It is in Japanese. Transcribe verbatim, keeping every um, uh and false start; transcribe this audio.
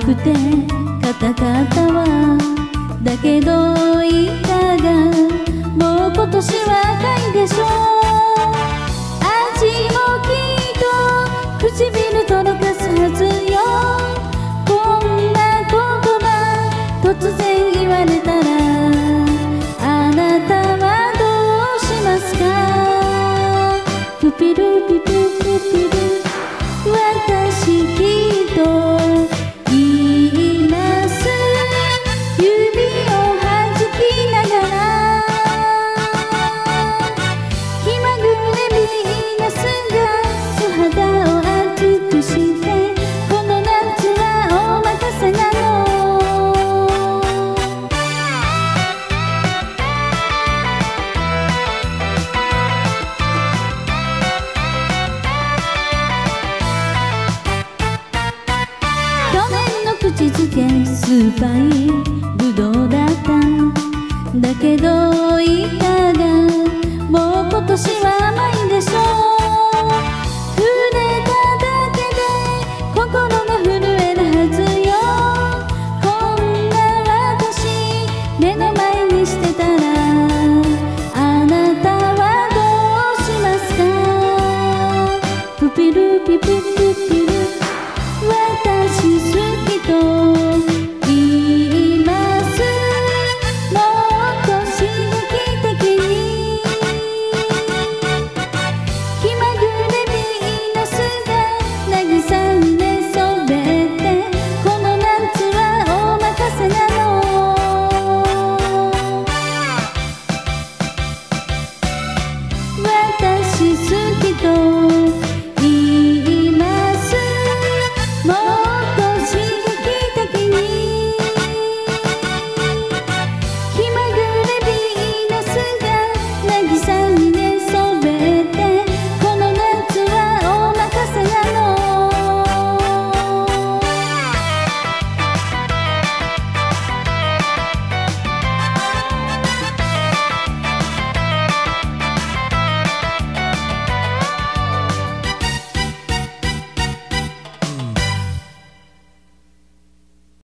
くて硬かったわ。だけどいかが、もう今年は赤いでしょう。味もきっと唇届かすはずよ。こんな言葉突然言われたら、あなたはどうしますか。ピピルピピピピル、私きっと言います。指をはじきながら、気まぐれヴィーナスが素肌を熱くして、この夏はお任せなの。去年の口づけ酸っぱい